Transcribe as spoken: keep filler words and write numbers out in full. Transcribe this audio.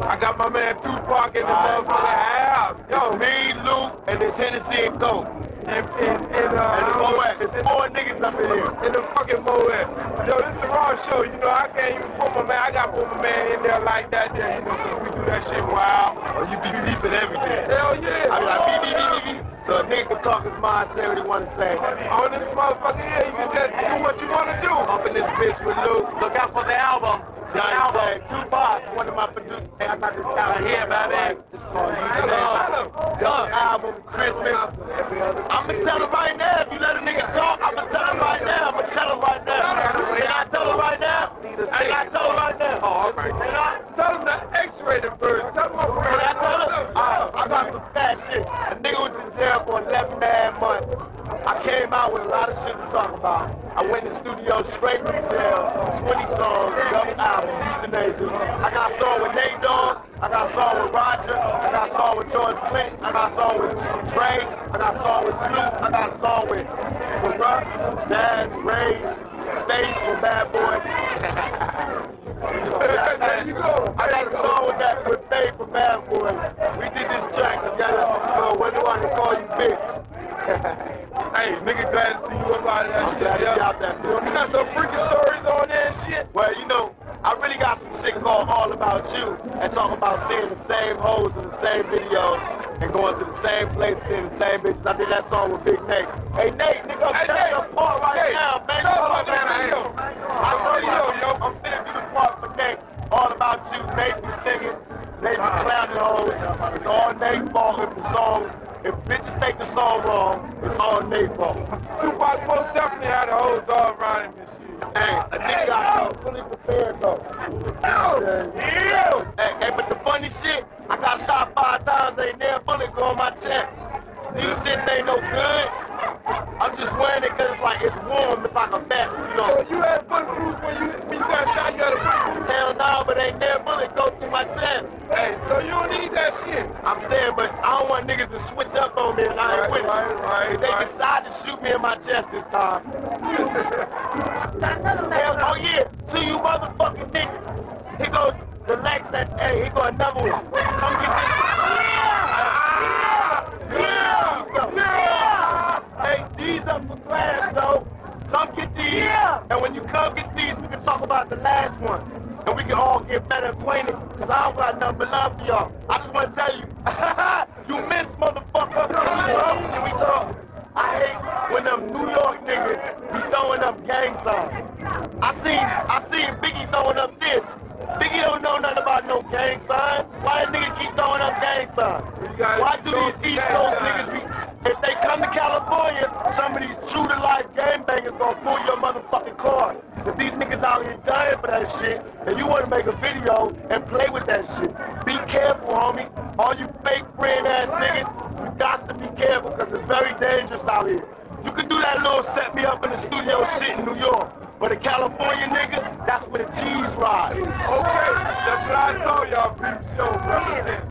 I got my man Tupac in the motherfucking house. Yo, me, Luke, and this Hennessy and Coke. And, and, and, uh, and the Moet. There's four niggas up in here. And the fucking Moet. Yo, this is a raw show. You know, I can't even put my man, I got to put my man in there like that there, you know, because we do that shit wild. Or you be beeping everything. Hell yeah. I be like, beep, beep, beep, beep, beep. So a nigga can talk his mind, say what he want to say. On this motherfucker here, you can just do what you want to do. Up in this bitch with Luke. Look out for the album. Johnny J, Tupac, one of my producers. Hey, I got this album here, baby. It's called You Say. Dub album, Christmas. I'ma tell him right now. If you let a nigga talk, I'ma tell him right now. I'ma tell him right now. Can I tell him right now? Can I tell him right now? Oh, all right. Can I? Tell him the X-rated version. Tell him my friend. Can I tell him? Uh, I got some fat shit. A nigga was in jail for eleven and a half months. I came out with a lot of shit to talk about. I went in the studio straight from jail, twenty songs, double album, Euthanasia. I got a song with Nate Dogg, I got a song with Roger, I got a song with George Clinton, I got a song with Dre, I got a song with Snoop, I got a song with Russ, Daz, Rage, Faith from Bad Boy. There you go. I got a song with that with Faith from Bad Boy. We did this track together. So what do I call you, bitch? Hey, nigga, glad to see you up out of that I'm shit. Glad yeah. Out that you got some freaking stories on there and shit? Well, you know, I really got some shit called All About You and talk about seeing the same hoes in the same videos and going to the same place, seeing the same bitches. I did that song with Big Nate. Hey, Nate, nigga, I'm hey, telling you the part right hey, now, man. Tell him about that video. I told you, yo, I'm finna do the part for Nate. All About You, Nate be singing, Nate be clowning hoes. It's all Nate's fault if the song. If bitches take the song wrong, it's all Nate's fault. Tupac most definitely had the hoes all around him and shit. Hey, a nigga got to fully prepared though. Yeah. Yeah. Hey, hey, but the funny shit, I got shot five times, ain't never bullet go on my chest. These shits ain't no good. I'm just wearing it because it's like it's warm, it's like a vest, you know. So you had bulletproof when you when you got shot, you had a bulletproof? Hell no, but ain't never bullet go through my chest. Hey, so you don't need that shit. I'm saying, but I don't want niggas to switch up on me and I ain't right, with right, it. Right, if they right. decide to shoot me in my chest this time. Hell, oh yeah, to you motherfucking niggas. Here goes the Lex that, hey, here go another one. Come get this. Yeah! Yeah! Yeah! Hey, these up for grabs, though. Come get these. Yeah! And when you come get these, we can talk about the last ones. And we can all get better acquainted, because I don't got nothing but love for y'all. I just want to tell you, you miss, motherfucker. Can we talk? Can we talk? I hate when them New York niggas be throwing up gang signs. I seen, I seen Biggie throwing up this. Biggie don't know nothing about no gang signs. Why that nigga keep throwing up gang signs? Why do these East Coast niggas be... If they come to California, some of these true-to-life gangbangers gonna pull your motherfucking card. If these niggas out here dying for that shit, and you wanna make a video and play with that shit, be careful, homie. All you fake friend-ass niggas, you got to be careful, because it's very dangerous out here. You can do that little set me up in the studio shit in New York. But a California nigga, that's where the cheese rides. Okay, that's what I told y'all, peeps. Yo, represent.